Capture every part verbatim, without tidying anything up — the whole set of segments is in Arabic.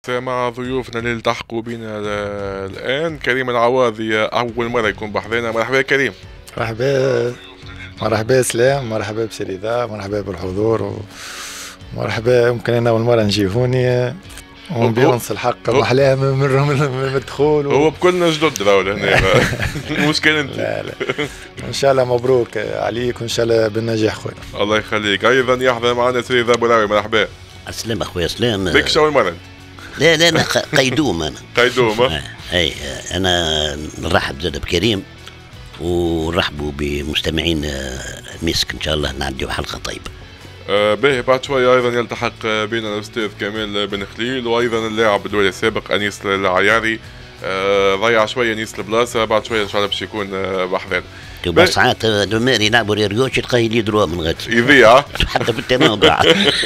مع ضيوفنا اللي التحقوا بنا الآن. كريم العواضي أول مرة يكون بحضرنا. مرحبا كريم. مرحبا مرحبا سلام، مرحبا بسريدا، مرحبا بالحضور، ومرحبا يمكن أنا أول مرة نجي هوني ونبيونس الحق محلاه من الدخول. هو بكلنا جدد راهو هنا. المشكل انت. لا لا ان شاء الله مبروك عليك وان شاء الله بالنجاح خويا. الله يخليك. ايضا يحضر معنا سيد ابو راوي. مرحبا. السلام اخويا سلام. بك اول مره؟ لا لا انا قيدوم انا. قيدوم. اي انا نرحب زاد بكريم ونرحبوا بمستمعين مسك. ان شاء الله نعديوا حلقه طيبه. آه به بعد شوية أيضا يلتحق بنا الأستاذ كمال بن خليل، وأيضا اللاعب الدولي السابق أنيس العياري. آه ضيع شوية أنيس البلاصة، بعد شوية إن شاء الله باش يكون آه بحذان. تبقى ساعات دمار يلعبوا ريريوش تلقاه يديروا من غد يضيع حتى في التناوبع.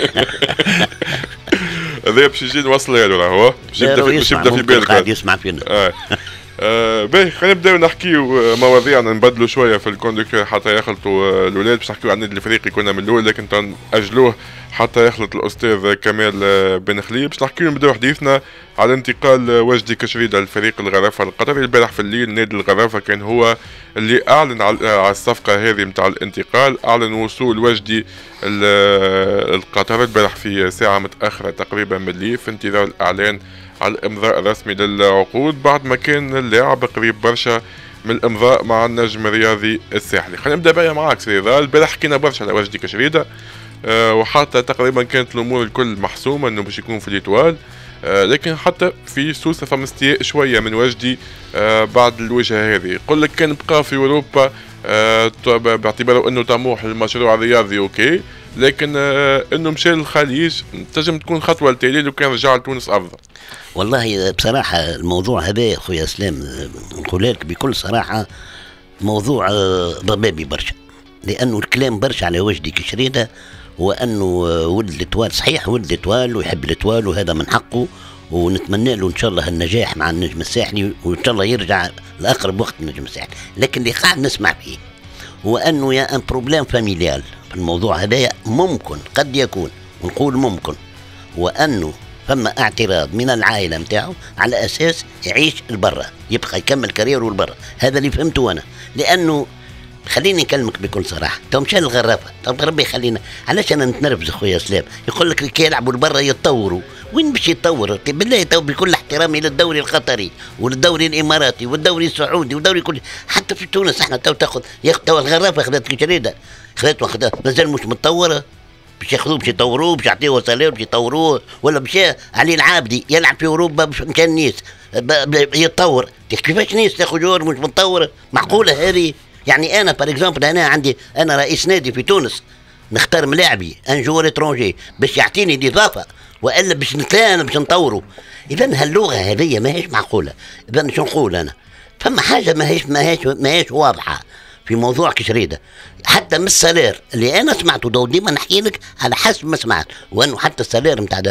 هذا باش يجي نوصل له راهو باش يبدا باش يبدا في بالك قاعد يسمع فينا. آه. آه باهي خلينا نبداو نحكيو مواضيعنا، نبدلوا شويه في الكوندكتور حتى يخلطوا الاولاد. باش نحكيو عن النادي الافريقي كنا من الاول، لكن اجلوه حتى يخلط الاستاذ كمال بن خليل. باش نحكيو نبداو حديثنا على انتقال وجدي كشريده لفريق الغرافه القطري. البارح في الليل نادي الغرافه كان هو اللي اعلن على الصفقه هذه نتاع الانتقال، اعلن وصول وجدي القطر البارح في ساعه متاخره تقريبا من الليل، في انتظار الاعلان على الامضاء الرسمي للعقود، بعد ما كان اللاعب قريب برشا من الامضاء مع النجم الرياضي الساحلي. خلينا نبدا بقى معاك سيدي. البارح حكينا برشا على وجدي كشريده، أه وحتى تقريبا كانت الامور الكل محسومه انه باش يكون في الإيطوال، أه لكن حتى في سوسه فما استياء شويه من وجدي أه بعد الوجهه هذه. يقول لك كان بقى في اوروبا أه باعتباره انه طموح المشروع الرياضي اوكي، لكن أه انه مشى للخليج تنجم تكون خطوه لتالي لو كان رجع لتونس افضل. والله بصراحة الموضوع هذا خويا اسلام نقول لك بكل صراحة موضوع ضبابي برشا، لأنه الكلام برشا على وجدي كشريدة وأنه ولد الإيطوال. صحيح ولد الإيطوال ويحب الإيطوال وهذا من حقه، ونتمنى له إن شاء الله النجاح مع النجم الساحلي، وإن شاء الله يرجع لأقرب وقت النجم الساحلي. لكن اللي قاعد نسمع فيه هو أنه يا أن بروبليم فاميليال في الموضوع هذا. ممكن قد يكون ونقول ممكن وأنه فما اعتراض من العائله نتاعو على اساس يعيش البرة، يبقى يكمل كاريره البرة. هذا اللي فهمته انا، لانه خليني نكلمك بكل صراحه. تو مشى الغرافه، تو ربي يخلينا، علاش انا نتنرفز اخويا اسلام؟ يقول لك كي يلعبوا البرة يتطوروا. وين باش يتطور؟ بالله تو بكل احترامي للدوري القطري والدوري الاماراتي والدوري السعودي والدوري كل، حتى في تونس احنا تو تاخذ تو الغرافه خذت كشريده خذت وخذت مازال مش متطوره. باش ياخذوه باش يطوروه باش يعطيوه سالير باش يطوروه، ولا باش علي العابدي يلعب في اوروبا باش مشان نيس يتطور. كيفاش نيس تاخذ جور مش متطوره؟ معقوله هذه؟ يعني انا بار اكزومبل انا عندي انا رئيس نادي في تونس نختار ملاعبي ان جور اترونجي باش يعطيني الاضافه، والا باش نتلاقى باش نطوروا. اذا هاللغه هذه ماهيش معقوله. اذا شو نقول انا؟ فما حاجه ماهيش ماهيش ماهيش واضحه في موضوع كشريده. حتى من السالير اللي انا سمعته دو ديما نحكي لك على حسب ما سمعت، وانه حتى السالير نتاع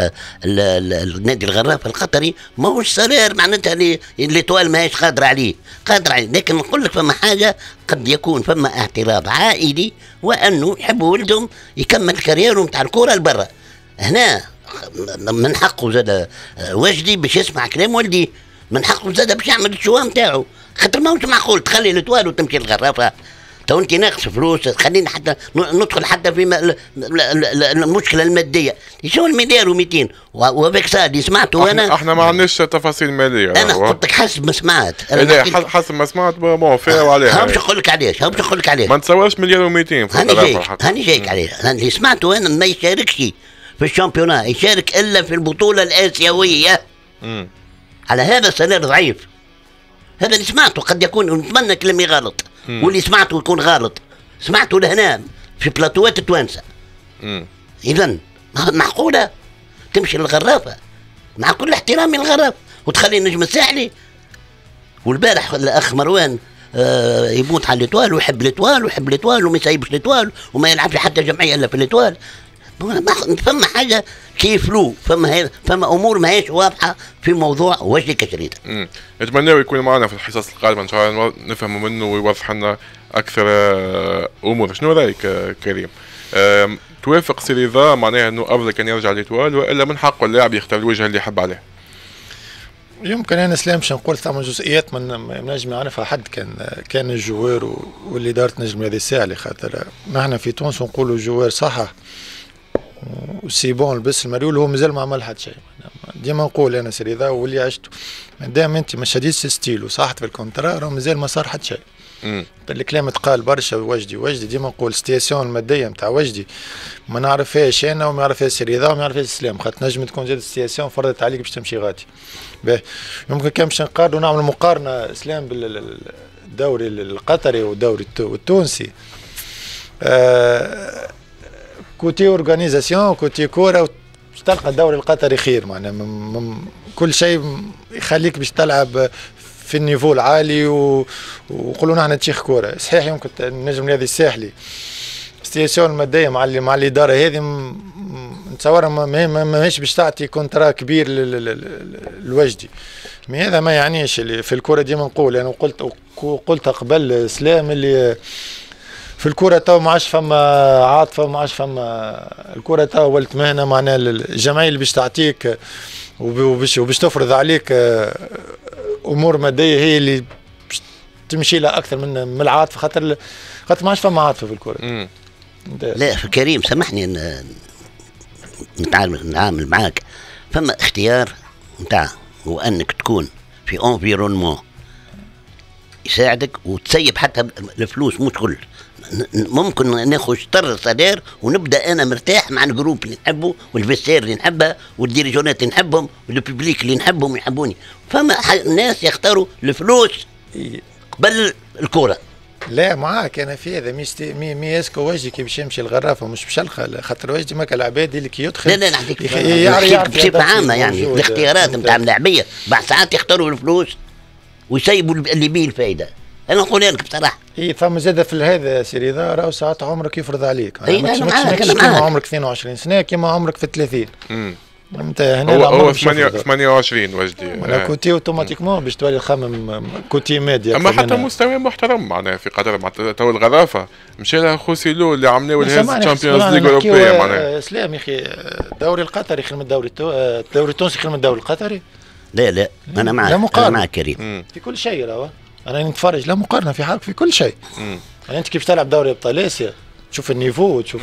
النادي الغرافه القطري ماهوش سالير معناتها اللي اللي طوال ماهيش قادر عليه قادر عليه. لكن نقول لك فما حاجه قد يكون فما اعتراض عائلي، وانه يحبوا ولدهم يكمل كاريره نتاع الكره لبرا. هنا من حقه زاد وجدي باش يسمع كلام والديه، من حقه زاد باش يعمل الشوا نتاعو، خاطر ماهوش معقول تخلي الإيطوال وتمشي للغرافه. تو انت ناقص فلوس، خلينا حتى ندخل حتى في المشكله الماديه. شو المليار ومئتين وبك سادي سمعته انا؟ احنا ما عندناش تفاصيل ماليه. انا قلت لك حسب ما سمعت. لا حسب ما سمعت موافق عليها. ها باش نقول لك علاش، ها باش نقول لك علاش. ما نتصورش مليار و200 هاني جايك هاني جايك عليه. اللي سمعته انا ما يشاركش في الشامبيونات، يشارك الا في البطوله الاسيويه. امم على هذا السنة ضعيف. هذا اللي سمعته، قد يكون نتمنى كلامي غلط، مم. واللي سمعته يكون غلط. سمعته لهنا في بلاطوات التوانسه. اذا معقوله تمشي للغرافه مع كل احترامي للغرافه وتخلي النجم الساحلي؟ والبارح الاخ مروان آه يموت على الإيطوال ويحب الإيطوال ويحب الإيطوال وما يسيبش الإيطوال وما يلعبش حتى جمعيه الا في الإيطوال. فما حاجه كيف له، فما فما امور ما هيش واضحه في موضوع وجدي كشريده. امم نتمنى يكون معنا في الحصص القادمه ان شاء الله نفهموا منه ويوضح لنا اكثر امور. شنو رايك كريم؟ توافق سيريزا معناها انه افضل كان يرجع للإيطوال، والا من حقه اللاعب يختار الوجهه اللي يحب عليه؟ يمكن انا سلام باش نقول ثم جزئيات ما نجم يعرفها حد كان كان الجوار واللي دارت نجم هذه الساعه، خاطر نحن في تونس نقولوا الجوار صح وسي بون لبس المريول هو مازال ما عمل حتى شيء. ديما نقول انا سيري ذا واللي عشته مادام انت ما شديتش ستيل وصحت في الكونترا راه مازال ما صار حتى شيء. الكلام تقال برشا وجدي وجدي ديما نقول السيتياسيون الماديه نتاع وجدي ما نعرفهاش انا وما يعرفهاش سيري ذا وما يعرفهاش سلام، خاطر نجم تكون زاد السيتياسيون فرضت عليك باش تمشي غادي. باهي يمكن كان باش نقارنوا نعمل مقارنه اسلام بالدوري القطري والدوري التونسي. آه كوتي اورغانيزاسيون كوتي كوره تلقى الدوري القطري خير، معناها كل شيء يخليك باش تلعب في النيفو العالي وقولوا نحن تشيخ كوره. صحيح يمكن النجم الرياضي الساحلي السياسيون الماديه مع اللي مع الاداره هذه نتصورها ما ماهيش باش تعطي كونترا كبير للوجدي، مي هذا ما يعنيش اللي في الكوره. ديما نقول انا قلت قلتها قبل سلام اللي في الكرة تو ما عادش فما عاطفة وما عادش فما الكرة تو ولت مهنة، معناها الجمعية اللي باش تعطيك وباش وباش تفرض عليك أمور مادية هي اللي باش تمشي لها أكثر من من العاطفة، خاطر خاطر ما عادش فما عاطفة في الكرة. لا كريم سامحني نتعامل نعامل معاك، فما اختيار نتاع هو أنك تكون في انفيرونمون يساعدك وتسيب حتى الفلوس مش كل ممكن ناخذ شطر سالير ونبدا انا مرتاح مع الجروب اللي نحبه والفيستير اللي نحبها والديريجونات اللي نحبهم والببليك اللي نحبهم يحبوني. فما ناس يختاروا الفلوس قبل الكوره. لا معاك انا في هذا مي مي مي اسكو وجدي كي باش يمشي الغرافه مش باش يلقى، خاطر وجدي ماك العباد اللي كي يدخل لا لا نحكيك بصفه عامه يعني الاختيارات نتاع اللاعبيه بعض ساعات يختاروا الفلوس ويسيبوا اللي بيه الفائده. انا نقول لك بصراحه اي فما زاد في هذا سيري ذا راهو ساعات عمرك يفرض عليك. اي ماكش كيما عمرك اثنين وعشرين سنه كيما عمرك في ثلاثين. امم انت هنا هو هو ثمانية وعشرين وجدي انا كوتي اوتوماتيكمون باش تولي تخمم كوتي ميديا. اما حتى مستوى محترم معناها في قطر مع تو الغرافه مشى لها خوسيلو اللي عملوا الهاز الشامبيونز ليغ اوروبيه معناها. سلام يا اخي الدوري القطري خير من الدوري الدوري التونسي خير من الدوري القطري. لا لا انا معك انا معك كريم في كل شيء راهو انا نتفرج لا مقارنه في حالك في كل شيء. يعني انت كيف تلعب دوري ابطال اسيا تشوف النيفو تشوف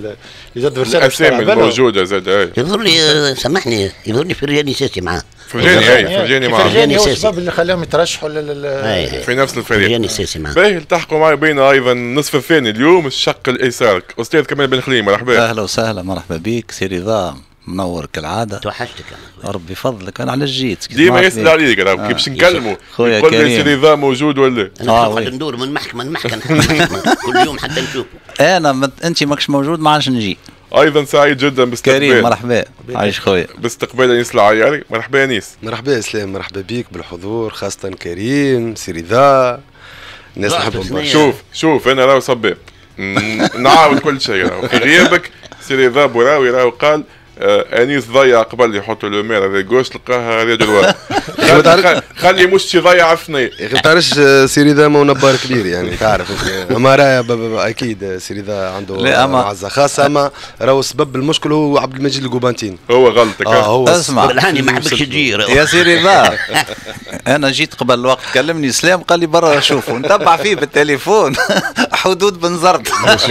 الاسامي الموجوده زاد. يظهر لي سامحني يظهر لي فرجاني ساسي معاه فرجاني اي فرجاني معاه فرجاني هو السبب اللي خلاهم يترشحوا في نفس الفريق. فرجاني ساسي معاه. باهي التحقوا معي بين ايضا النصف الثاني اليوم الشق الايسر استاذ كمال بن خليل مرحبا. اهلا وسهلا مرحبا بك سيري ذا منور كالعاده. توحشتك انا ربي فضلك انا على الجيت ديما يسال عليك راه كي باش نكلموا يقول لي سيري ذا موجود ولا اه ندور من محكمه لمحكمه كل يوم حتى نشوف. انا مت... انت ماكش موجود ما عادش نجي. ايضا سعيد جدا باستقبال كريم مرحبا عايش خويا باستقبال انيس العياري. مرحبا انيس. مرحبا اسلام مرحبا بك بالحضور خاصه كريم سيري ذا الناس نحبهم. شوف شوف انا راهو صباب نعاود كل شيء راهو في غيابك سيري ذا بوراوي راهو قال آه انيس ضيع قبل يحطوا لو مير هذا جوش تلقاها هذا دروات خلي مش يضيع الثنيه يا اخي ما تعرفش سيري ذا مو نبار كبير يعني تعرف اما راه اكيد سيري ذا عنده معزه خاصه اما راهو سبب المشكل هو عبد المجيد القبانتين هو غلطك. اه هو اسمع الهاني ما حبكش تجي يا سيري ذا انا جيت قبل الوقت كلمني سلام قال لي برا اشوفه نتبع فيه بالتليفون حدود بنزرت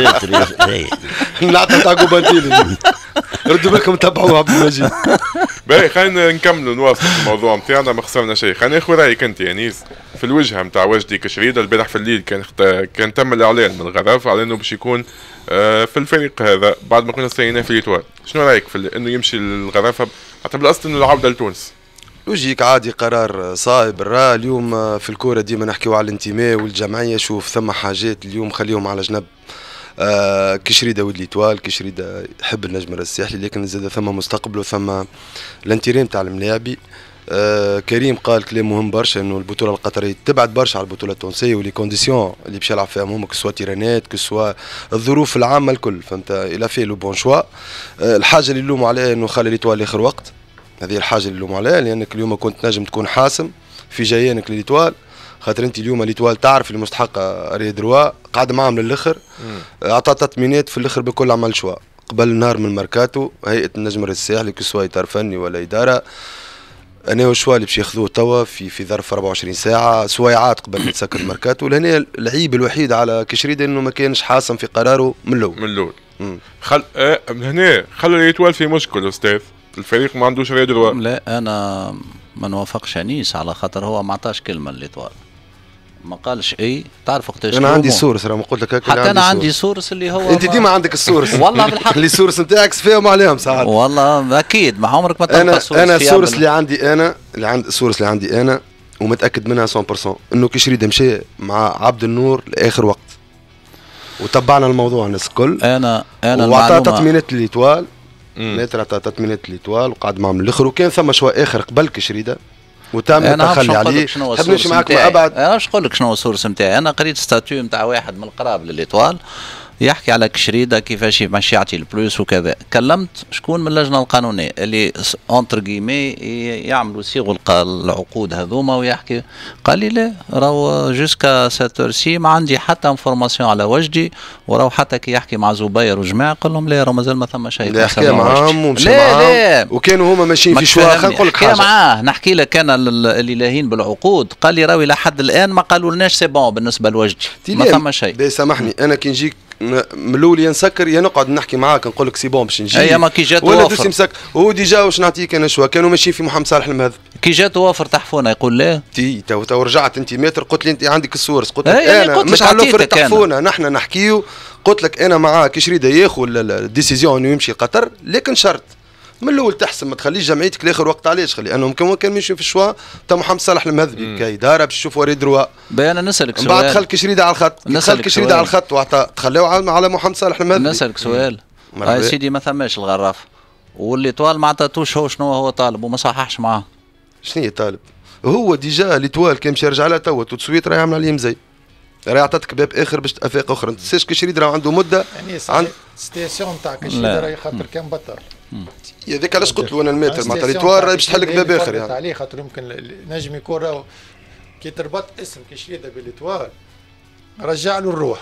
نعطي تاع قبانتين ردوا بالكم تبعوا عبد المجيد. باهي خلينا نكملوا نواصل الموضوع نتاعنا ما خسرنا شيء. خلينا ناخذ رايك انت يا انيس في الوجهه نتاع وجدي كشريده. البارح في الليل كان كان تم الاعلان من الغرافه على انه باش يكون في الفريق هذا بعد ما كنا استنيناه في الاتوال. شنو رايك في انه يمشي للغرافه حتى بالاصل انه العوده لتونس؟ لوجيك عادي قرار صائب. راه اليوم في الكوره ديما نحكيو على الانتماء والجمعيه. شوف ثم حاجات اليوم خليهم على جنب. آه كشريده ولد ليتوال كشريده يحب النجم الساحلي لكن زاد ثم مستقبل وثم الانتريم تاع الملاعبي. آه كريم قال كلام مهم برشا انه البطوله القطريه تبعد برشا على البطوله التونسيه ولي كونديسيون اللي باش يلعب فيهم هما كسوا تيرانات كسوا الظروف العامه الكل فهمت. الى في لو بون شوا. آه الحاجه اللي نلوموا عليها انه خلى ليتوال اخر وقت. هذه الحاجه اللي نلوموا عليها لانك اليوم كنت نجم تكون حاسم في جيانك لليتوال خاطر انت اليوم ليتوال تعرف اللي مستحقه ريا دروا قاعد معاهم للاخر. اعطى تطمينات في الاخر بكل عمل شوا قبل نهار من الميركاتو هيئه النجم الساحلي كسوا اطار فني ولا اداره انا وشوالي باش ياخذوه توا في في ظرف أربعة وعشرين ساعه سويعات قبل ما يتسكر الميركاتو. لهنا العيب الوحيد على كشريده انه ما كانش حاسم في قراره من الاول من الاول. خل آه من هنا خلى اليتوال في مشكل استاذ، الفريق ما عندوش ريدروا. لا انا ما نوافقش انيس على خاطر هو ما عطاش كلمه لليتوال، ما قالش اي. تعرف وقتاش انا عندي سورس، راه ما قلت لك هكا. حتى انا عندي سورس اللي هو انت ديما عندك السورس والله بالحق اللي السورس نتاعك فيهم عليهم ساعات. والله اكيد ما عمرك ما تلقى انا سورس. انا السورس اللي عندي انا اللي عند السورس اللي عندي انا ومتاكد منها مية بالمية انه كشريده مشى مع عبد النور لاخر وقت وتبعنا الموضوع الناس الكل. انا انا وعطى تطمينات لليتوال، ناتر عطى تطمينات لليتوال وقعد معهم الاخر، وكان ثم شويه اخر قبل كشريده وتم التخلي عليه. حاب نمشي معك ابعد. انا باش نقول لك شنو هو السورس نتاعي. انا قريت ستاتيو نتاع واحد من القراب لليتوال يحكي على كشريده كيفاش ماشي يعطي البلوس وكذا. كلمت شكون من اللجنه القانونيه اللي اونتر كيمي يعملوا يصيغوا العقود هذوما ويحكي، قال لي لا راهو جوسكا ساتور سي ما عندي حتى انفورماسيون على وجدي، وراهو حتى كي يحكي مع زبير وجماعه قال لهم لا راهو مازال ما ثم شيء. لا حكى معاهم ومشى معاهم لا وكانوا هما ماشيين في شويه. خلينا نقول لك حاجه معاه نحكي لك انا اللي لاهين بالعقود، قال لي راوي لحد الان ما قالوا لناش سي بون بالنسبه لوجدي ما ثم شيء. سامحني انا كي نجيك من الاول يا نسكر يا نقعد نحكي معاك نقول لك سي بون باش نجي. اي ما كي جات ولا دوسي مسك وهو ديجا واش نعطيك انا شويه كانوا ماشيين في محمد صالح المهذب. كي جات وافر تحفونه يقول لا تي تو تو رجعت انت متر قلت لي انت عندك السورس قلت لك انا مش على الاوفر تحفونه نحن نحكيو. قلت لك انا معاه كشريده ياخذ الديسيزيون انه يمشي قطر لكن شرط من الاول تحسن ما تخليش جمعيتك لاخر وقت. علاش خلي انهم كانوا كان ماشيين في الشوا تاع محمد صالح المهذبي كيداره باش يشوفوا ريد روا. انا نسالك سؤال بعد خلك كشريده على الخط خلك كشريده على الخط وعطى تخليو على محمد صالح المهذبي. نسالك سؤال يا سيدي ما ثماش الغراف واللي طوال ما عطاتوش هو شنو هو طالب وما صححش معاه. شنو هي طالب؟ هو ديجا اللي طوال كان مشي يرجع لها توا توتسويت راه يعمل عليه مزي راه عطاتك باب اخر باش افاق اخرى. ما تنساش كشريده راه عنده مده يعني ستيسيون تاع كشريده راه خاطر كان بطل هذاك علاش قلت له انا الماتر معناتها ليتوار باش تحلك باب اخر يعني عليه خاطر يمكن نجم يكون راهو كي تربط اسم كشريده باليتوار رجع له الروح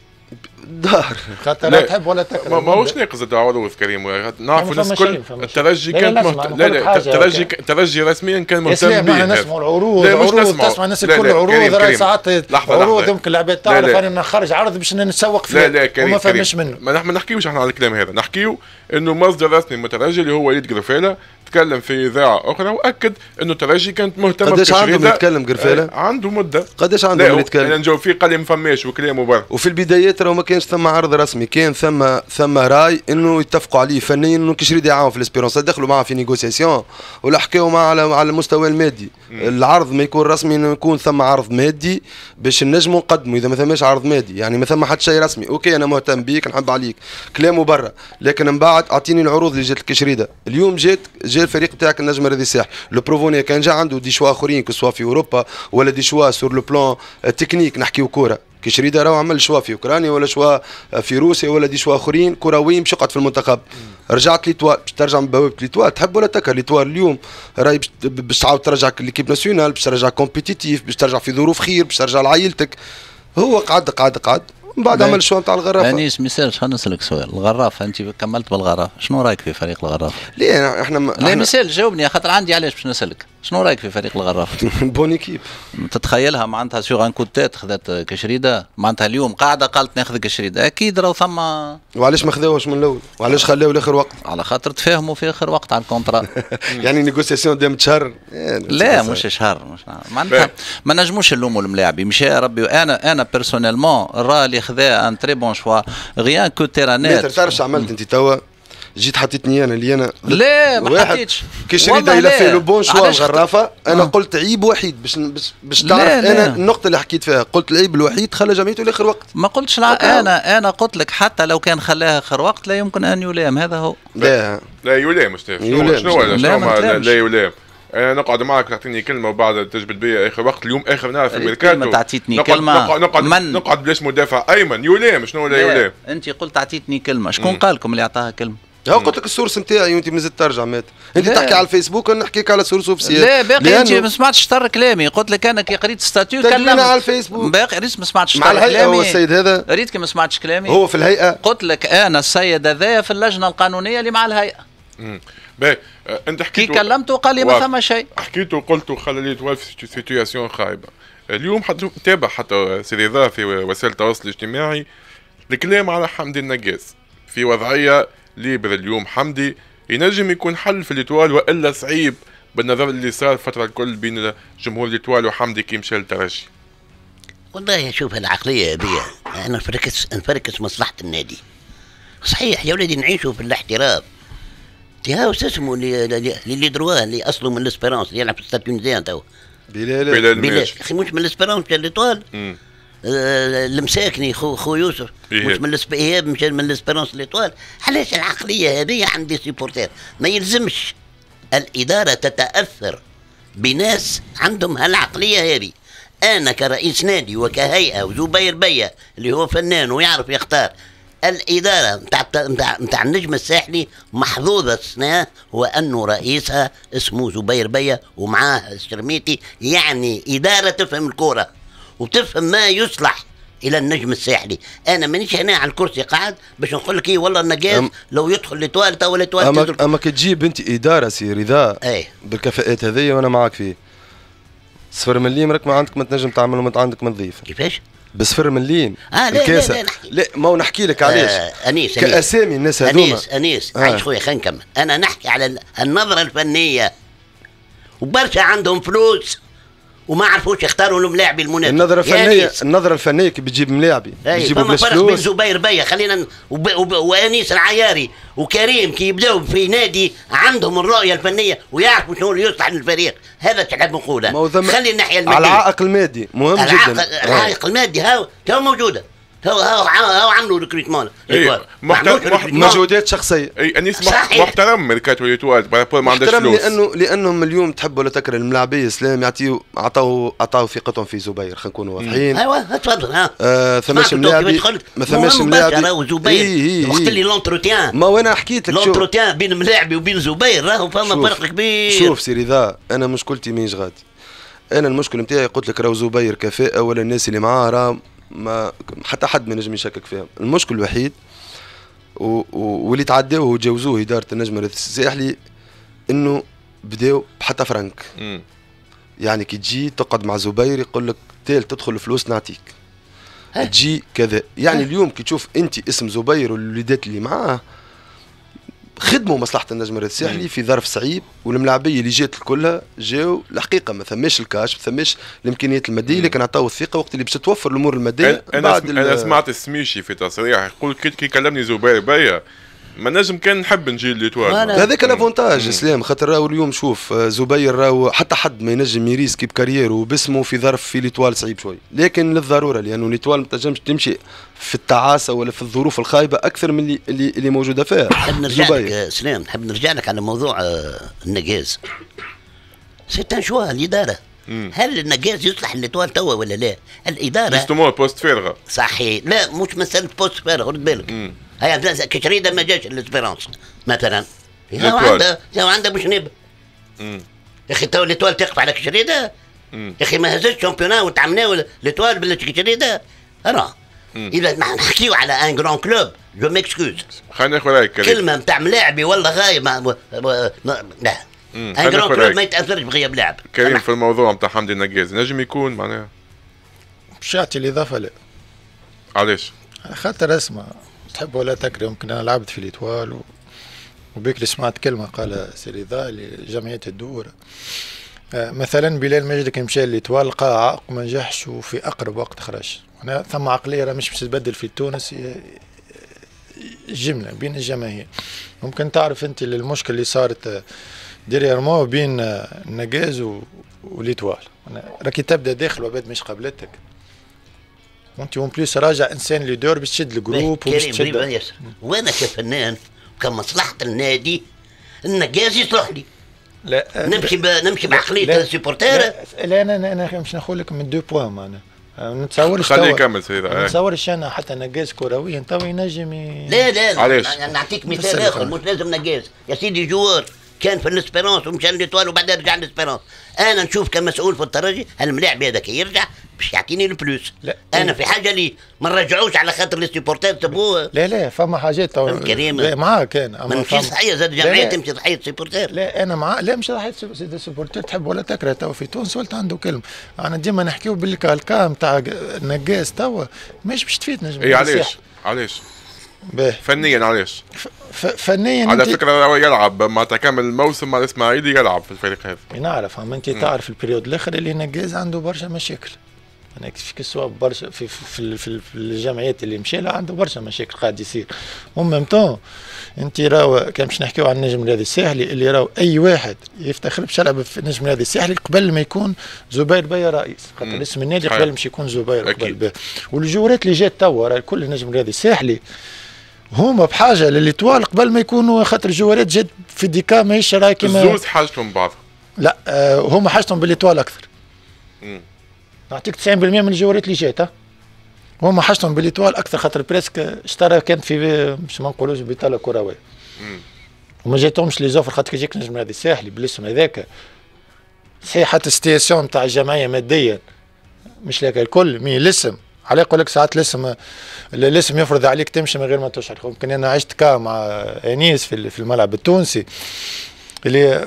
دار خاطر تحب ولا تكره. ما هوش ناقص تعوض كريم نعرفوا الناس الكل. الترجي كان لا لا الترجي الترجي رسميا كان مهتم به. احنا نسمعوا العروض العروض تسمع الناس الكل عروض راه ساعات عروض يمكن العباد تعرف انا نخرج عرض باش نسوق فيه. لا لا كريم وما فهمش منه. ما نحن ما نحكيوش احنا على الكلام هذا، نحكيو انه مصدر رسمي مترجي اللي هو وليد قرفاله تكلم في اذاعه اخرى واكد انه الترجي كانت مهتمه بكشريده. قداش عنده يتكلم قرفاله؟ عنده مده. قداش عنده يتكلم؟ انا نجاوب فيه قال لي ما فماش وكلامه برا. وفي البدايات راه ما كانش ثم عرض رسمي، كان ثم ثم راي انه يتفقوا عليه فنيا انه كشريده يعاون في الاسبيرونس. دخلوا معاه في نيغوسياسيون ولا حكاوا معاه على على المستوى المادي. م. العرض ما يكون رسمي انه يكون ثم عرض مادي باش نجموا نقدموا. اذا ما ثماش عرض مادي يعني ما ثم حتى شيء رسمي. اوكي انا مهتم بيك نحب عليك كلامه برا، لكن من بعد اعطيني العروض اللي جات الكشريده. اليوم جات جا الفريق تاعك النجم الرياضي الساحلي لو بروفوني كان جا عنده دي شوا اخرين كسوا في اوروبا ولا دي شوا سور لو بلان تكنيك نحكيو كوره. كشريده راهو عمل شوا في اوكرانيا ولا شوا في روسيا ولا دي شوا اخرين كرويين باش يقعد في المنتخب. رجعت ليتوال باش ترجع من بوابه ليتوال تحب ولا تكره. ليتوال اليوم راهي باش تعاود ترجع ليكيب ناسيونال باش ترجع كومبيتيتيف باش ترجع في ظروف خير باش ترجع لعائلتك. هو قعد قعد قعد من بعد عمل الشوا نتاع الغرافه. انيس مثال خلينا نسالك سؤال. الغرافه انت كملت بالغرافه شنو رايك في فريق الغرافه؟ ليه احنا م... لا مثال جاوبني خاطر عندي علاش باش نسالك. شنو رايك في فريق الغرافه؟ بون ايكيب. تتخيلها معناتها سيغ ان كوتات خذت كشريده معناتها اليوم قاعده قالت ناخذ كشريده اكيد راهو ثم. وعلاش ما خذاوش من الاول؟ وعلاش خلاوه لاخر وقت؟ على خاطر تفاهموا في اخر وقت على الكونترا. يعني نيغوسياسيون دامت شهر؟ لا مش شهر مش معناتها ما نجموش نلوموا الملاعبي مشى ربي. انا انا بيرسونيلمون الرا اللي خذا ان تري بون شوا غيان كو تيرانات. تعرف عملت انت توا جيت حطيتني انا اللي انا لا ما حطيتش كشريده الى في لو بون شوا الغرافه. انا آه. قلت عيب وحيد باش باش تعرف لا انا لا. النقطه اللي حكيت فيها قلت العيب الوحيد خلى جمعيته لاخر وقت. ما قلتش انا انا قلت لك حتى لو كان خلاها اخر وقت لا يمكن ان يلام. هذا هو. لا لا يلام استاذ. شنو شنو لا, لا يلام. انا نقعد معك تعطيني كلمه وبعد تجبد بيا اخر وقت. اليوم اخر نهار في الميركاتو ما تعطيتني كلمه نقعد نقعد, من نقعد بلاش مدافع ايمن يلام. شنو لا يلام؟ انت قلت تعطيتني كلمه شكون قال لكم اللي اعطاها كلمه؟ ها قلت لك السورس نتاعي وانت مازلت ترجع مات. انت لا. تحكي على الفيسبوك وانا نحكيك على سورس اوفيسيال. لا باقي انت ما سمعتش طر كلامي. قلت لك انا كي قريت ستاتيو كلمنا على الفيسبوك. باقي ريت ما سمعتش مع الهيئه. هو السيد هذا ريت كي ما سمعتش كلامي هو في الهيئه. قلت لك انا السيد هذايا في اللجنه القانونيه اللي مع الهيئه. باهي انت كي حكيت كلمته قال لي ما ثم شيء. حكيت وقلت وخلى ليتوال في سيتياسيون خايبه. اليوم حتى تابع حتى سي رضا في وسائل التواصل الاجتماعي الكلام على حمدي النقاز في وضعيه ليبر. اليوم حمدي ينجم يكون حل في الاتوال والا صعيب بالنظر اللي صار الفتره الكل بين جمهور الاتوال وحمدي كي مشى للترجي. والله شوف العقليه هذه انا نفركس نفركس مصلحه النادي. صحيح يا ولدي نعيشوا في الاحتراف. تهاو اسمه اللي اللي دروا اللي اصله من الاسبيرونس اللي يلعب في ستاد تونيزيان تو بلال بلال بلال اخي مش من الاسبيرونس تاع ليطوال. آه المساكني خو خو يوسف مش من ايهاب مش من الاسبيرونس ليطوال. علاش العقليه هذه عندي سيبورتير؟ ما يلزمش الاداره تتاثر بناس عندهم هالعقليه هذه. انا كرئيس نادي وكهيئه وزبير بيا اللي هو فنان ويعرف يختار الاداره نتاع نتاع نتاع النجم الساحلي محظوظه السنه هو انه رئيسها اسمه زبير بيا ومعاه الشرميتي، يعني اداره تفهم الكوره وتفهم ما يصلح الى النجم الساحلي. انا مانيش هنا على الكرسي قاعد باش نقول لك ايه والله النقاز لو يدخل لتوال تو لتوال. اما اما كتجيب انت اداره سي رضا ايه بالكفاءات هذيا وانا معاك فيه. صفر مليم راك ما عندك ما تنجم تعمل وما عندك ما تضيف. كيفاش؟ بصفر مليم اه لا الكاسة. لا لا, لا ما هو نحكي لك علاش. آه انيس كاسامي الناس هذوما. انيس انيس آه. عايش خويا خلينا نكمل. انا نحكي على النظره الفنيه وبرشا عندهم فلوس وما عرفوش يختاروا الملاعبي المناسب. النظره الفنيه النظره الفنيه كي بتجيب ملاعبي يجيبوا بلاش فلوس. بين زبير بيا خلينا وب... وب... وانيس العياري وكريم كي يبداوا في نادي عندهم الرؤيه الفنيه ويعرفوا شنو اللي يصلح للفريق. هذا تحب نقوله. خلي الناحيه الماديه على العائق المادي مهم العائق جدا. العائق المادي هاو تو موجوده. هاو هاو هاو عملوا ريكروتمون. ايه مجهودات شخصيه. اي انيس محترم ميركاتو ليتوال بارابور ما عندهاش فلوس. لانه لانهم اليوم تحب ولا تكره الملاعبيه اسلام يعطيو عطاو عطاو ثقتهم في زبير. خلينا نكونوا واضحين. ايوا تفضل ها. آه ثماش ملاعبي ما ثماش ملاعبي. راهو زبير وقت اللي لونتروتيان ما وانا حكيت لك لونتروتيان بين ملاعبي وبين زبير راهو فما فرق كبير. شوف سي رضا انا مشكلتي ماهيش غادي. انا المشكل نتاعي قلت لك راهو زبير كفاءه ولا الناس اللي معاه راه ما حتى حد ما نجم يشكك فيهم. المشكل الوحيد و... و... واللي تعداوه وتجاوزوه اداره النجم الساحلي انه بداو بحتى فرنك. م. يعني كي تجي تقعد مع زبير يقول لك تال تدخل الفلوس نعطيك تجي كذا. يعني اليوم كي تشوف انت اسم زبير والوليدات اللي معاه خدموا مصلحه النجم الساحلي في ظرف صعيب والملاعبيه اللي جات كلها جاو الحقيقه ما ثماش الكاش ما ثماش الامكانيات الماديه لكن عطاو الثقه وقت اللي باش تتوفر الامور الماديه. انا بعد انا سمعت السميشي في تصريح يقول كي كلمني زبير بيا ما نجم كان نحب نجي ليتوال. هذاك الافونتاج اسلام خاطر راهو اليوم شوف زبير راهو حتى حد ما ينجم يريسكي بكاريره وباسمه في ظرف في ليتوال صعيب شوي لكن للضروره لانه ليتوال ما تنجمش تمشي في التعاسه ولا في الظروف الخايبه اكثر من اللي اللي, اللي موجوده فيها. نحب نرجع لك سلام نحب نرجع لك على موضوع النقاز. سي ان شوا الاداره. هل النقاز يصلح ليتوال توا ولا لا؟ الاداره جوستومون بوست فارغه. صحيح لا مش مساله بوست فارغه رد بالك. هيا كشريده ما جاش الاسبيرونس مثلا هو عنده هو عنده باش نب يا اخي تو ليتوال تقف على كشريده يا اخي ما هزش شامبيونات وتعملناه ليتوال بالكشريده انا اذا ما نحكيو على ان جران كلوب جو ميكسكوز. خلينا ناخذ هاي كلمه نتاع ملاعبي ولا غايب لا ان جران كلوب ما يتاثرش بغياب لاعب. كريم في الموضوع نتاع حمدي النقاز نجم يكون معناها مش يعطي الاضافه لا. علاش؟ خاطر اسمع تحب ولا تكره يمكن انا لعبت في ليتوال و... وبكري سمعت كلمه قال سي رضا لجمعيه الدور آه مثلا بلال مجد كان مشى ليتوال لقى عائق ما نجحش وفي اقرب وقت خرج. هنا ثم عقليه راه مش باش تبدل في تونس جمله بين الجماهير. ممكن تعرف انت المشكله اللي صارت ديريرمون بين النقاز و... وليتوال راكي تبدا داخل وبعد مش قبلتك وانت اون بليس راجع انسان ليدور باش تشد الجروب وباش تشد. وانا كفنان كمصلحه النادي النقاز يصلح لي. لا نمشي ب... نمشي بعقليه السيبورتير. لا, لا انا انا مش نقول لك من دو بوان معناها ما نتصورش خليه يكمل سيدي. ما نتصورش انا حتى نقاز كرويا تو ينجم ي... لا لا علاش؟ نعطيك مثال اخر مش لازم نقاز يا سيدي جوار كان في الاسبيرونس ومشى ليتوال وبعدين رجع للاسبيرونس. انا نشوف كمسؤول في الترجي الملاعب هذاك يرجع باش يعطيني البلوس. لا. انا في حاجه لي ما نرجعوش على خاطر لي سيبورتر تبوه. لا لا فما حاجات تو كريم معاك كان ما نمشيش ضحيه زاد جمعيه تمشي ضحيه سيبورتر. لا انا مع لا مش ضحيه سيبورتر تحب ولا تكره. تو في تونس ولت عنده كلمه انا ديما نحكيو بالكالكا نتاع النقاس توا مش باش تفيد نجم. اي علاش علاش باهي فنيا علاش فنيا على فكره هو يلعب مع تكمل الموسم مع الاسماعيلي يلعب في الفريق هذا. نعرف اما انت تعرف البريود الاخر اللي نقاز عنده برشا مشاكل. انا في كسوا برشا في في في, في الجمعيات اللي مشى لها عنده برشا مشاكل قاعد يصير. ومن طون انت راهو كان باش نحكيو عن النجم الرياضي الساحلي اللي راهو اي واحد يفتخر باش يلعب في النجم الرياضي الساحلي قبل ما يكون زبير بيا رئيس، خاطر اسم النادي قبل مش يكون زبير قبل بيه. والجورات اللي جات توا كل النجم الرياضي الساحلي هما بحاجه لليتوال قبل ما يكونوا، خاطر الجوارات جات في ديكا ماهيش راهي كيما الزوز حاجتهم بعض. لا آه هما حاجتهم باليتوال اكثر. امم نعطيك تسعين بالمئة من الجوارات اللي جات هما حاجتهم باليتوال اكثر، خاطر بريسك اشترى كان في مش ما نقولوش بطاله كرويه. امم وما جاتهمش لي زوفر، خاطر يجيك نجم هذا الساحلي بالاسم هذاك صحيح حتى السياسيون نتاع الجمعيه ماديا مش لك الكل مي الاسم على يقول لك ساعات الاسم الاسم يفرض عليك تمشي من غير ما تشعر. يمكن انا عشت كا مع انيس في في الملعب التونسي اللي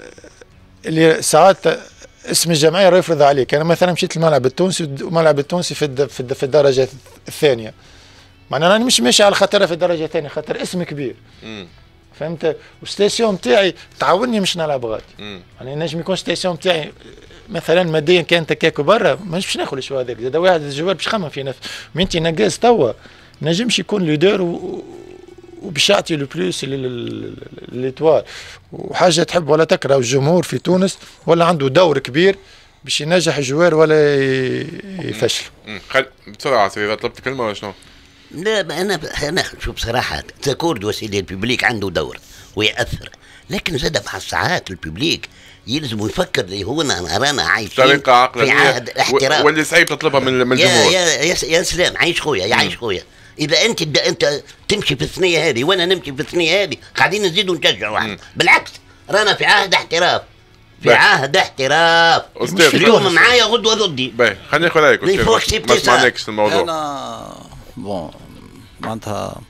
اللي ساعات اسم الجمعيه راه يفرض عليك. انا مثلا مشيت الملعب التونسي والملعب التونسي في في الدرجه الثانيه، معناها انا مش ماشي على خاطرها في الدرجه الثانيه، خاطر اسم كبير. امم فهمت. والستاسيون نتاعي تعاوني مش نلعب غادي. يعني نجم يكون ستاسيون نتاعي مثلا ماديا كانت هكاك برا مش باش ناخذ الشو هذاك، زاد واحد الجوار باش يخمم في نفسه. مي انت نقاز توا نجمش يكون ليدر وباش يعطي لو بلوس ليتوال. وحاجه تحب ولا تكره الجمهور في تونس ولا عنده دور كبير باش ينجح الجوار ولا يفشل. خل بسرعه سيدي طلبت كلمه ولا شنو؟ لا انا انا شوف بصراحه تكورد وسيله الببليك عنده دور ويأثر، لكن زاد مع الساعات الببليك يلزم يفكر اللي هو انا رانا عايشين في عهد الاحتراف واللي صعيب تطلبها من من الجمهور. يا يا يا سلام عايش خويا يا عايش خويا. اذا انت انت تمشي في الثنيه هذه وانا نمشي في الثنيه هذه قاعدين نزيدوا نشجعوا واحد، بالعكس رانا في عهد احتراف في بي. عهد احتراف. اليوم معايا غدوه ضدي. باهي خليني ناخذ رايك ما سمعناكش الموضوع. انا بون معناتها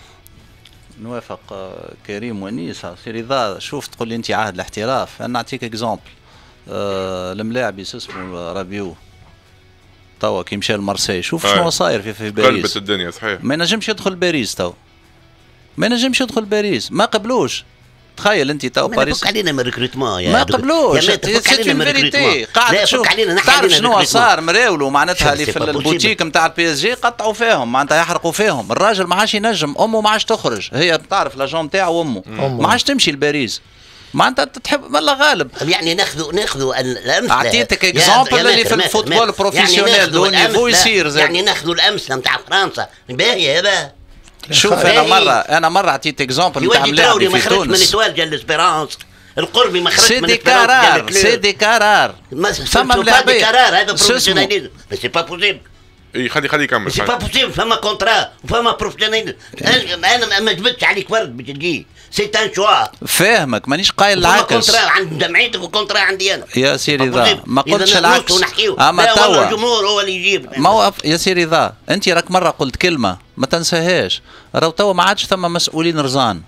نوافق كريم ونيس سير اذا شوف تقول لي انت عهد الاحتراف. انا نعطيك اكزومبل أه الملاعب اسمه رابيو توا كي مشى لمارسي شوف شنو صاير في, في باريس قلبت الدنيا صحيح. ما ينجمش يدخل باريس توا ما ينجمش يدخل باريس ما قبلوش. تخيل انت تو باريس تفك علينا من الريكروتمون يا ما قبلوش سيت اون فيريتي. قاعد تشوف تعرف شنو صار مراولوا معناتها اللي في البوتيك نتاع البي اس جي قطعوا فيهم معناتها يحرقوا فيهم. الراجل ما عادش ينجم، امه ما عادش تخرج، هي تعرف لاجون نتاعو وامه ما عادش تمشي لباريس. ما انت تحب والله غالب يعني ناخذوا ناخذوا الامثله. اعطيتك اكزومبل اللي في الفوتبول بروفيسيونيل دو نيفو يصير زي يعني ناخذوا الامثله نتاع فرنسا باهيه هذا. شوف انا مره انا مره عطيت اكزومبل نتاع ملاعب في تونس. ما خرج من الاتوال جا لاسبيرونس، القربي ما خرج من الاسبيرونس. سي دي قرار ثم ملاعبيه قرار هذا بروفيسيونيليزم سي با بوسيبل. اي خلي خلي يكمل. سي با بوسيبل فما كونترا وفما بروفيسيونيليزم. انا ما جبتش عليك ورد باش تجي سي تان شوا. فاهمك مانيش قايل العكس. كونترا عند جمعيتك وكونترا عندي انا يا سيري ذا ما قلتش العكس. اما توا الجمهور هو اللي يجيب. ما يا سيري ذا انت راك مره قلت كلمه ما تنساهاش. راهو توا ما عادش ثم مسؤولين رزان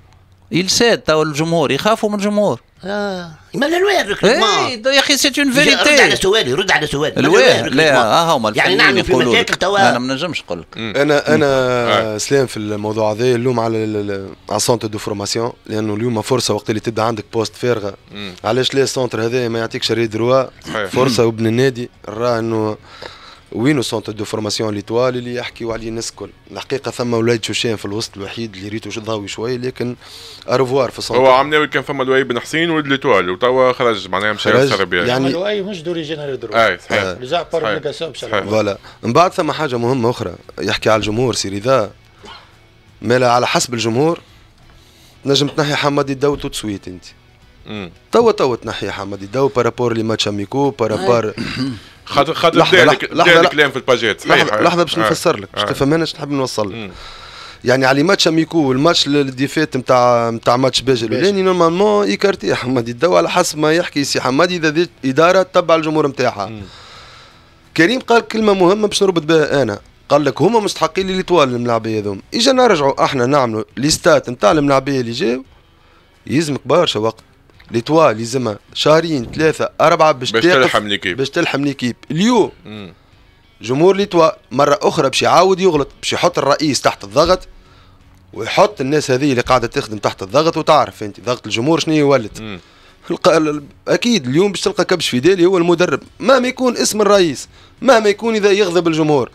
يلساد توا الجمهور يخافوا من الجمهور. اه ما لا الوين ريكروتمون يا اخي سيت اون فيريتي. رد على سؤالي رد على سؤالي الوين لا ها هما يعني نعمل في مشاكل توا. انا ما نجمش نقول لك. انا انا سلام في الموضوع هذا اللوم على على السونتر دو فورماسيون، لانه اليوم فرصه وقت اللي تبدا عندك بوست فارغه. علاش لا السونتر هذا ما يعطيكش ري دروا فرصه وابن النادي راه انه وينو سونتر دو فورماسيون ليتوال اللي يحكيوا عليه الناس الكل. الحقيقه ثم وليد شوشان في الوسط الوحيد اللي ريتو ضاوي شوي، لكن ارفوار في السونتر. هو عمناوي كان فما لؤي بن حسين ولد ليتوال وتوا خرج معناها مشى للسربيا. يعني لؤي مش دوري جينيرال درو. اي صحيح. رجع بار بليكاسيون بصراحه. فوالا من بعد ثم حاجه مهمه اخرى يحكي على الجمهور سيري ذا مالا على حسب الجمهور نجم تنحي حمادي الدو تو تسويت انت. توا توا تنحي حمادي الدو بارابور لي ماتش اميكو بارابور خاطر خاطر لحظه لحظه الكلام في الباجات. لحظه لحظه باش نفسر لك باش تفهمناش نحب نوصل لك. يعني على ماتش اميكو الماتش الديفيت نتاع نتاع ماتش باجي الاولاني نورمالمون يكارتي حمادي الدو على حسب ما يحكي سي حمادي اذا اداره تبع الجمهور نتاعها. كريم قال كلمه مهمه باش نربط بها انا، قال لك هما مستحقين لي ليطوال الملاعبيه هذوما، اجا نرجعوا احنا نعملوا ليستات نتاع الملاعبيه اللي جاو يلزمك برشا وقت. ليطوال يلزمها شهرين ثلاثه اربعه باش تلحم ليكيب باش تلحم ليكيب. اليوم مم. جمهور ليطوال مره اخرى باش يعاود يغلط، باش يحط الرئيس تحت الضغط ويحط الناس هذه اللي قاعده تخدم تحت الضغط، وتعرف انت ضغط الجمهور شنو يولد. اكيد اليوم باش تلقى كبش فيدالي هو المدرب مهما يكون اسم الرئيس، مهما يكون اذا يغضب الجمهور.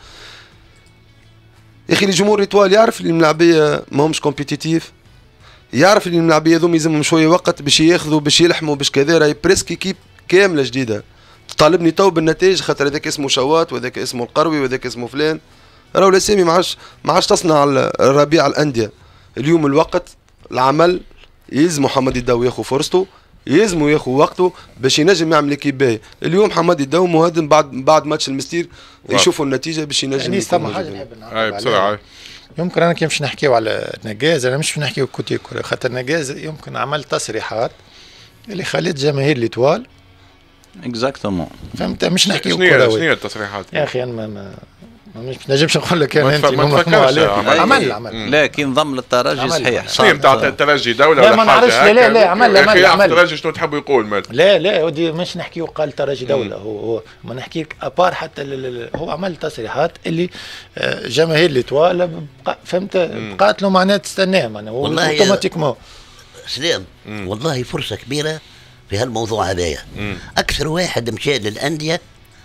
يا اخي الجمهور ليطوال يعرف اللي الملاعبيه ما همش كومبيتيتيف، يعرف اللي الملاعبيه ذوم يلزمهم شويه وقت باش ياخذوا باش يلحموا باش كذا. راهي بريسك كيب كامله جديده تطالبني تو بالنتائج، خاطر هذاك اسمه شوات وهذاك اسمه القروي وهذاك اسمه فلان. راهو الاسامي ما عادش ما عادش تصنع الربيع الانديه. اليوم الوقت العمل يلزم حمادي الدو ياخذ فرصته، يلزموا ياخذ وقته باش ينجم يعمل اكيب باهي. اليوم حمادي الدو مهدم بعد بعد ماتش المستير يشوفوا النتيجه باش ينجم. يعني ثم حاجه نحب نعرف بسرعه. يمكن انا كي باش نحكيو على نجاز، انا مش نحكيو كوتي كوره، خاطر نجاز يمكن عمل تصريحات اللي خلت جماهير ليطوال اكزاكتومون فهمت. مش نحكيو كوره. شنو هي التصريحات يا اخي انا ما, ما مش نجمش نقول لك انا انت ما تفكرش عمل عمل لا كي انضم للترجي صحيح. شنو نتاع الترجي دوله لا ما نعرفش. لا لا لا عمل عمل عمل الترجي شنو تحبوا يقول مال؟ لا لا ودي مش نحكيو قال الترجي دوله. هو هو ما نحكيك ابار حتى هو عمل تصريحات اللي جماهير ليطوال فهمت بقات له معناها تستناه معناها اوتوماتيكمون. سلام والله فرصه كبيره في هالموضوع هذايا. اكثر واحد مشى للانديه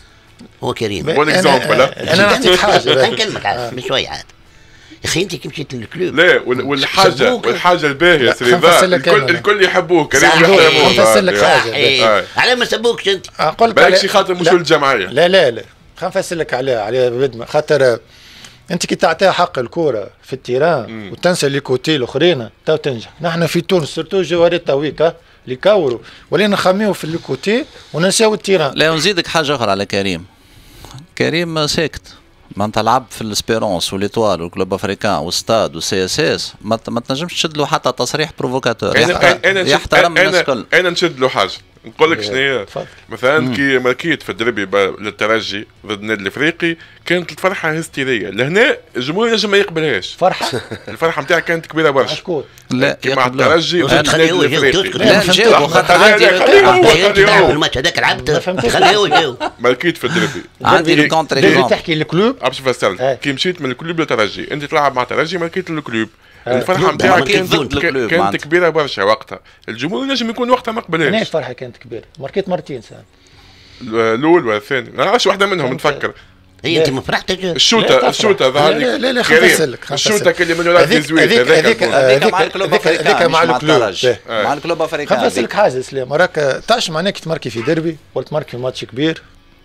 هو كريم. بون اكزومبل. انا نعطيك حاجه نكلمك عاد بشويه عاد. يا اخي انت كي مشيت للكلوب لا والحاجه والحاجه الباهيه سيدي الكل الكل يحبوه كريم يحترموه. نفسر لك حاجه على ما سبوكش انت اقول لك بالك شي خاطر مش الجمعيه. لا لا لا خلينا نفسر لك على على بدمه. خاطر انت كي تعطيها حق الكوره في التيران وتنسى لي كوتي الاخرين تو تنجح. نحن في تونس سورتو جواري تويكا اللي كوروا ولينا نخميو في الكوتي وننساو التيران. لا ونزيدك حاجه اخرى على كريم. كريم ساكت معناتها لعب في الاسبيرونس والإيطوال والكلوب افريكان والستاد والسي اس اس ما تنجمش تشد له حتى تصريح بروفوكاتور. يحترم الناس الكل. انا نشد له حاجه نقول لك شنو هي. مثلا كي ماركيت في الدربي للترجي ضد النادي الافريقي كانت الفرحه هستيريه. لهنا الجمهور ينجم ما يقبلهاش. فرحه الفرحه نتاعها كانت كبيره برشا. شكون؟ لا مع الترجي ضد النادي الافريقي. لا نجاوب خاطر عندي الماتش هذاك لعبت خليه هو يجاوب. ماركيت في الدربي عندي الكونتر اكزومبل. تحكي الكلوب باش فسرت كي مشيت من الكلوب للترجي انت تلعب مع ترجي ماركيت الكلوب. الفرحه نتاعك كانت كانت كبيره برشا وقتها. الجمهور نجم يكون وقتها ما قبلهاش. هنا الفرحه كانت كبيره. ماركيت مرتين ساعه الاول والثاني ما نعرفش واحده منهم نتفكر. هي انت ما فرحتش. الشوطه الشوطه ظهر لك. لا لا لا خليني لك الشوطه اللي من ولاد الزويد هذيك هذيك مع الكلوب افريقيا مع الكلوب مع الكلوب افريقيا. خليني لك حاجه سلام راك تعرفش معناك تماركي في ديربي ولا تماركي في ماتش كبير.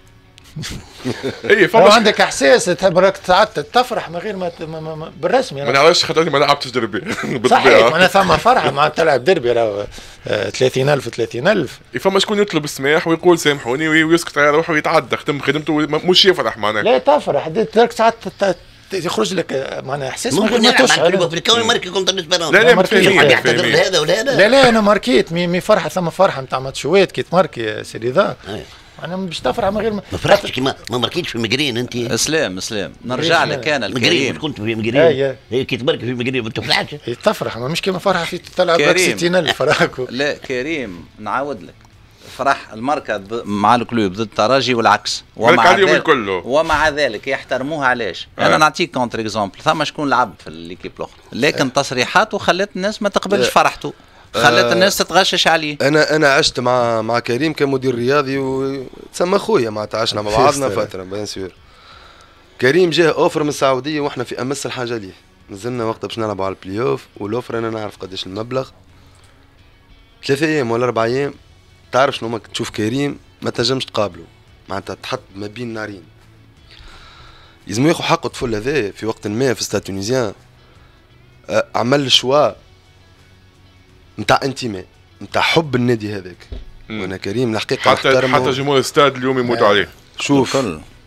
اي فما عندك احساس تحب راك تفرح من غير ما بالرسمي. ما نعرفش خاطر ما لعبتش دربي. صحيح معناها ثم فرحه مع تلعب دربي راه ثلاثين ألف ثلاثين ألف. فما شكون يطلب السماح ويقول سامحوني ويسكت على روحه ويتعدى خدم خدمته مش يفرح معناها. لا تفرح درك ساعات يخرج لك معناها احساس من غير ما تشعر. لا لا فاهمين هذا ولا هذا. لا لا انا ماركيت مي فرحه ثم فرحه نتاع ماتشوات كي تماركي سيدي ذا. انا مش تفرح من غير ما ما فرحتش كيما ما ماركيتش في مجرين انت. اسلام اسلام نرجع لك انا الكريم كنت في مجرين هي كي تمارك في مجرين ما تفرحش. تفرح ما مش كيما فرحه في تلعب لك ستين ألف فراكو. لا كريم نعاود لك فرح الماركة مع الكلوب ضد الترجي والعكس ومع ذلك ومع ذلك يحترموها. علاش؟ آه. انا نعطيك كونتر اكزومبل. ثم شكون لعب في الليكيب الاخرى لكن آه. تصريحاته خلت الناس ما تقبلش فرحته. خلت الناس تتغشش عليه. انا انا عشت مع مع كريم كمدير رياضي وتسمى خويا معناتها عشنا مع بعضنا فتره بيان سور. كريم جاه اوفر من السعوديه واحنا في امس الحاجه ليه. نزلنا وقتها باش نلعبوا على البلاي اوف والاوفر انا نعرف قداش المبلغ. ثلاثة ايام ولا اربع ايام تعرف شنو تشوف كريم ما تنجمش تقابله معناتها تحط ما بين نارين. لازم ياخذ حقه الطفل هذا في وقت ما في ستاد تونيزيان. عمل شوا نتاع انتماء نتاع حب النادي هذاك. وانا كريم الحقيقه حتى حتى جمهور الاستاد اليوم يموتوا عليه. شوف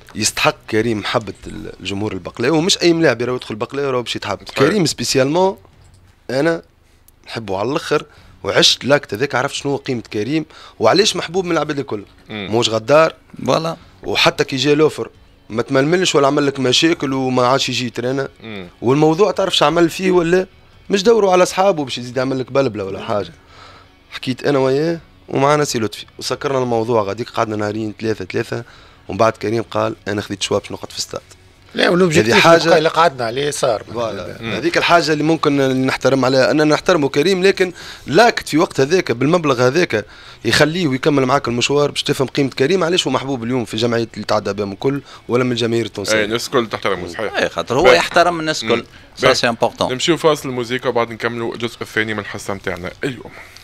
يستحق كريم محبه الجمهور البقلاوي، ومش اي ملاعب يرى يدخل البقلاوي راه باش يتحب. كريم سبيسيالمون انا نحبه على الاخر، وعشت لاكت هذاك، عرفت شنو قيمه كريم وعلاش محبوب من العباد الكل. موش غدار فوالا، وحتى كي جا لوفر ما تململش ولا عمل لك مشاكل وما عادش يجي ترينا. والموضوع تعرف شو عمل فيه ولا مش دوروا على اصحابه باش يزيد يعمل لك بلبله ولا حاجه. حكيت انا وياه ومعنا سي لطفي وسكرنا الموضوع غاديك، قعدنا نهارين ثلاثه ثلاثه ومن بعد كريم قال انا خذيت شواب باش نقعد في الستاد. لا والوبجيكتيف حاجه اللي قعدنا عليه صار. هذيك الحاجه اللي ممكن نحترم عليها، اننا نحترمه كريم، لكن لاكت في وقت هذاك بالمبلغ هذاك يخليه ويكمل معاك المشوار باش تفهم قيمه كريم علاش هو محبوب اليوم في جمعيه اللي تعدى بهم الكل ولا من الجماهير التونسيه. اي الناس الكل تحترمه صحيح. اي خاطر هو يحترم الناس الكل، سا سي امبورطون. نمشيو فاصل الموسيقى وبعد نكملوا الجزء الثاني من الحصه نتاعنا اليوم.